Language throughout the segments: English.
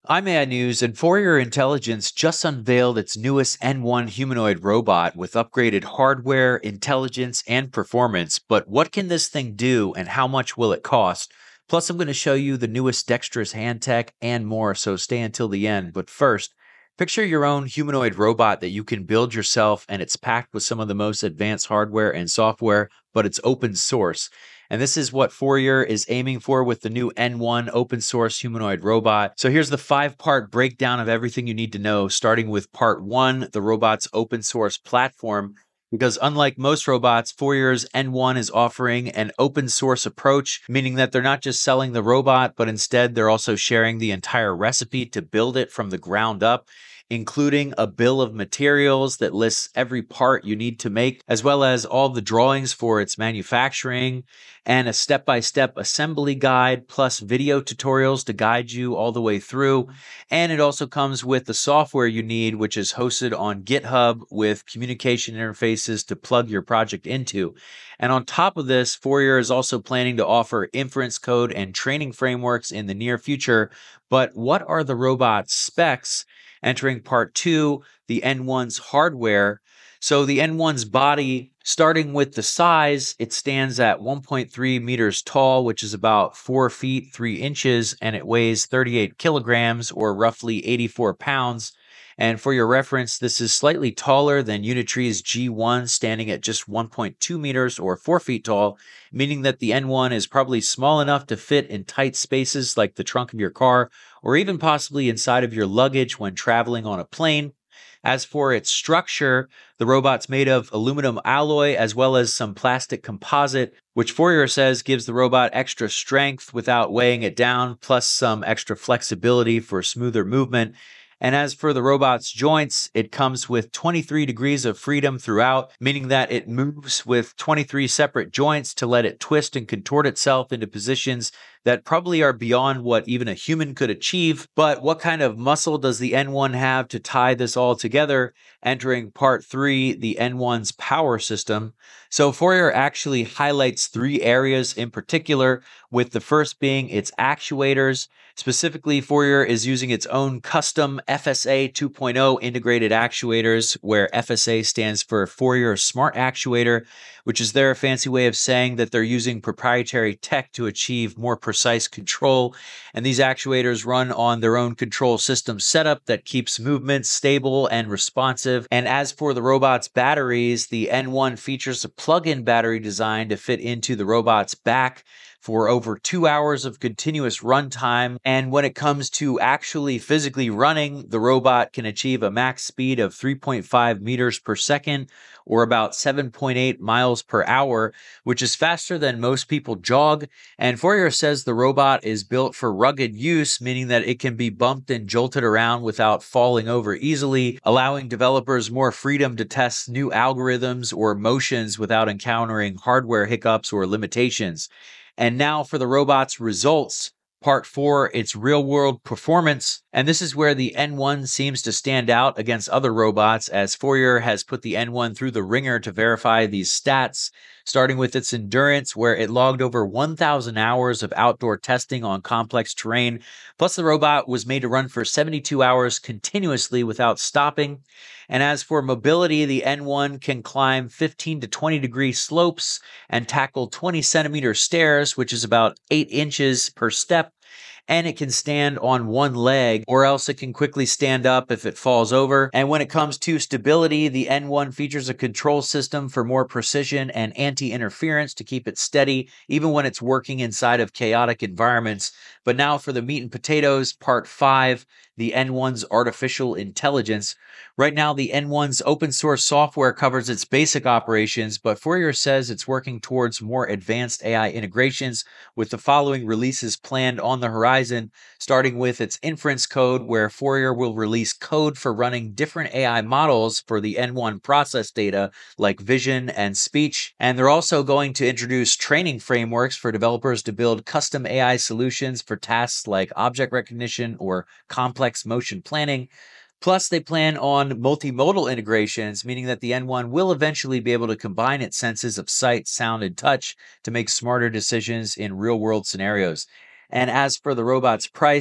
I'm AI News, and Fourier Intelligence just unveiled its newest N1 humanoid robot with upgraded hardware, intelligence, and performance. But what can this thing do, and how much will it cost? Plus, I'm going to show you the newest dexterous hand tech and more, so stay until the end. But first, picture your own humanoid robot that you can build yourself, and it's packed with some of the most advanced hardware and software, but it's open source. And this is what Fourier is aiming for with the new N1 open source humanoid robot. So here's the 5-part breakdown of everything you need to know, starting with part 1, the robot's open source platform. Because unlike most robots, Fourier's N1 is offering an open source approach, meaning that they're not just selling the robot, but instead they're also sharing the entire recipe to build it from the ground up, including a bill of materials that lists every part you need to make, as well as all the drawings for its manufacturing, and a step-by-step assembly guide, plus video tutorials to guide you all the way through. And it also comes with the software you need, which is hosted on GitHub with communication interfaces to plug your project into. And on top of this, Fourier is also planning to offer inference code and training frameworks in the near future. But what are the robot's specs? Entering part 2, the N1's hardware. So the N1's body, starting with the size, it stands at 1.3 meters tall, which is about 4 feet 3 inches, and it weighs 38 kilograms or roughly 84 pounds. And for your reference, this is slightly taller than Unitree's G1, standing at just 1.2 meters or 4 feet tall, meaning that the N1 is probably small enough to fit in tight spaces like the trunk of your car, or even possibly inside of your luggage when traveling on a plane. As for its structure, the robot's made of aluminum alloy as well as some plastic composite, which Fourier says gives the robot extra strength without weighing it down, plus some extra flexibility for smoother movement. And as for the robot's joints, it comes with 23 degrees of freedom throughout, meaning that it moves with 23 separate joints to let it twist and contort itself into positions that probably are beyond what even a human could achieve. But what kind of muscle does the N1 have to tie this all together? Entering part 3, the N1's power system. So Fourier actually highlights 3 areas in particular, with the first being its actuators. Specifically, Fourier is using its own custom FSA 2.0 integrated actuators, where FSA stands for Fourier Smart Actuator, which is their fancy way of saying that they're using proprietary tech to achieve more precise control. And these actuators run on their own control system setup that keeps movements stable and responsive. And as for the robot's batteries, the N1 features a plug-in battery design to fit into the robot's back for over 2 hours of continuous runtime. And when it comes to actually physically running, the robot can achieve a max speed of 3.5 meters per second, or about 7.8 miles per hour, which is faster than most people jog. And Fourier says the robot is built for rugged use, meaning that it can be bumped and jolted around without falling over easily, allowing developers more freedom to test new algorithms or motions without encountering hardware hiccups or limitations. And now for the robot's results. Part 4, its real-world performance. And this is where the N1 seems to stand out against other robots, as Fourier has put the N1 through the ringer to verify these stats, starting with its endurance, where it logged over 1,000 hours of outdoor testing on complex terrain. Plus, the robot was made to run for 72 hours continuously without stopping. And as for mobility, the N1 can climb 15 to 20 degree slopes and tackle 20 centimeter stairs, which is about 8 inches per step. And it can stand on one leg, or else it can quickly stand up if it falls over. And when it comes to stability, the N1 features a control system for more precision and anti-interference to keep it steady, even when it's working inside of chaotic environments. But now for the meat and potatoes, part 5, the N1's artificial intelligence. Right now, the N1's open source software covers its basic operations, but Fourier says it's working towards more advanced AI integrations, with the following releases planned on the horizon, starting with its inference code, where Fourier will release code for running different AI models for the N1 process data, like vision and speech. And they're also going to introduce training frameworks for developers to build custom AI solutions for tasks like object recognition or complex motion planning. Plus, they plan on multimodal integrations, meaning that the N1 will eventually be able to combine its senses of sight, sound, and touch to make smarter decisions in real-world scenarios. And as for the robot's price,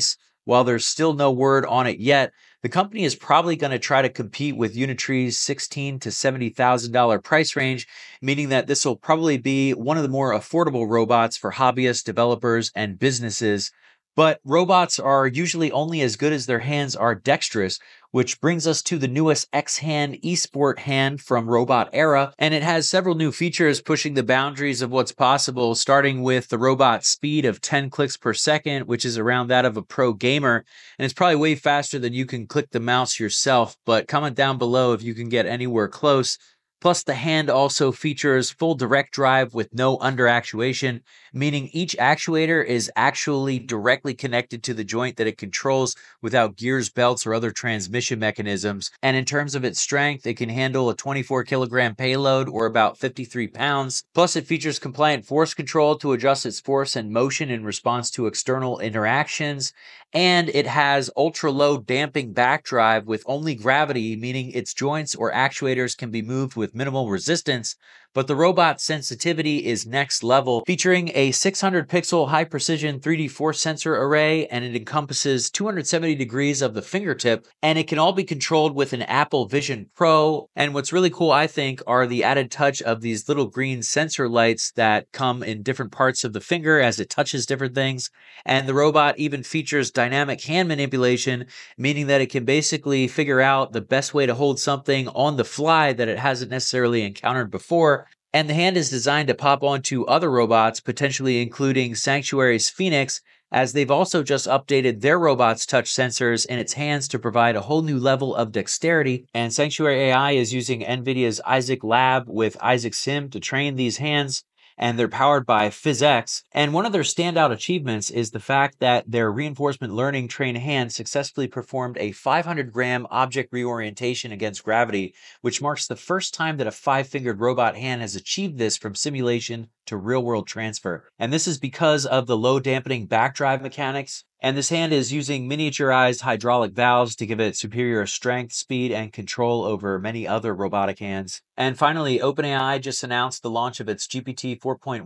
While there's still no word on it yet, the company is probably going to try to compete with Unitree's $16,000 to $70,000 price range, meaning that this will probably be one of the more affordable robots for hobbyists, developers, and businesses. But robots are usually only as good as their hands are dexterous, which brings us to the newest Xhand Esports hand from Robotera, and it has several new features pushing the boundaries of what's possible, starting with the robot speed of 10 clicks per second, which is around that of a pro gamer, and it's probably way faster than you can click the mouse yourself, but comment down below if you can get anywhere close. Plus, the hand also features full direct drive with no under actuation, meaning each actuator is actually directly connected to the joint that it controls without gears, belts, or other transmission mechanisms. And in terms of its strength, it can handle a 24 kilogram payload or about 53 pounds. Plus, it features compliant force control to adjust its force and motion in response to external interactions. And it has ultra-low damping backdrive with only gravity, meaning its joints or actuators can be moved with minimal resistance. But the robot's sensitivity is next level, featuring a 600 pixel high precision 3D force sensor array, and it encompasses 270 degrees of the fingertip, and it can all be controlled with an Apple Vision Pro. And what's really cool, I think, are the added touch of these little green sensor lights that come in different parts of the finger as it touches different things. And the robot even features dynamic hand manipulation, meaning that it can basically figure out the best way to hold something on the fly that it hasn't necessarily encountered before. And the hand is designed to pop onto other robots, potentially including Sanctuary's Phoenix, as they've also just updated their robot's touch sensors in its hands to provide a whole new level of dexterity. And Sanctuary AI is using NVIDIA's Isaac Lab with Isaac Sim to train these hands, and they're powered by PhysX. And one of their standout achievements is the fact that their reinforcement learning trained hand successfully performed a 500-gram object reorientation against gravity, which marks the first time that a 5-fingered robot hand has achieved this from simulation to real-world transfer. And this is because of the low dampening backdrive mechanics. And this hand is using miniaturized hydraulic valves to give it superior strength, speed, and control over many other robotic hands. And finally, OpenAI just announced the launch of its GPT 4.1,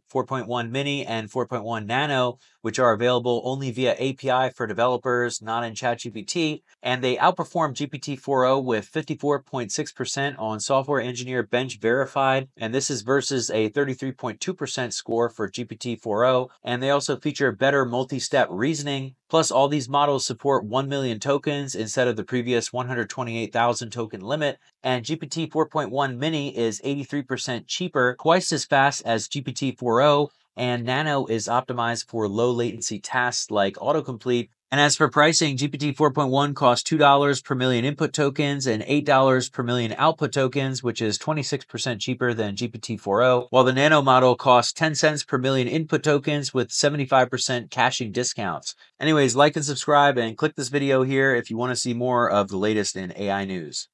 4.1 Mini, and 4.1 Nano, which are available only via API for developers, not in ChatGPT. And they outperformed GPT-4o with 54.6% on Software Engineer Bench Verified. And this is versus a 33.2% score for GPT-4o. And they also feature better multi-step reasoning. Plus, all these models support 1 million tokens instead of the previous 128,000 token limit. And GPT 4.1 Mini is 83% cheaper, twice as fast as GPT 4o, and Nano is optimized for low latency tasks like autocomplete. And as for pricing, GPT 4.1 costs $2 per million input tokens and $8 per million output tokens, which is 26% cheaper than GPT 4o, while the Nano model costs 10 cents per million input tokens with 75% caching discounts. Anyways, like and subscribe and click this video here if you want to see more of the latest in AI news.